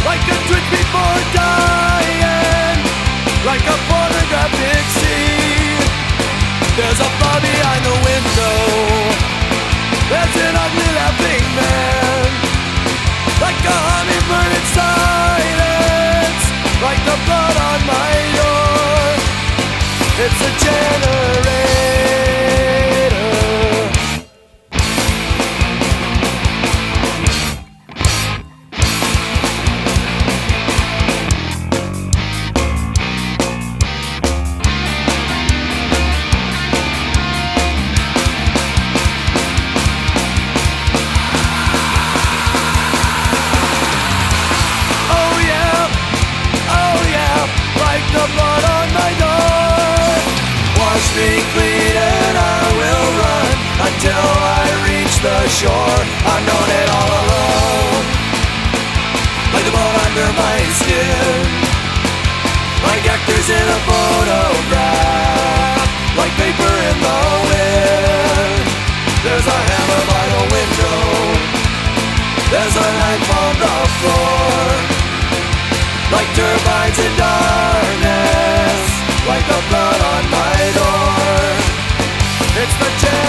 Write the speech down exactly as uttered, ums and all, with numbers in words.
like a twitch before dying, like a pornographic scene. There's a bar behind the window, there's an ugly laughing man, like a hummingbird in silence, like the blood on my door. It's a generator. The blood on my door. Wash me clean and I will run until I reach the shore. I've known it all along, like the bone under my skin, like actors in a photograph, like paper in the wind. There's a hammer by the window, there's a knife on the floor, like turbines in darkness, like the blood on my door. It's the